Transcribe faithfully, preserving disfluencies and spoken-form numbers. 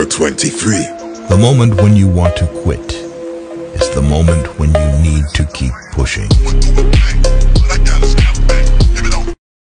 twenty-three. The moment when you want to quit is the moment when you need to keep pushing.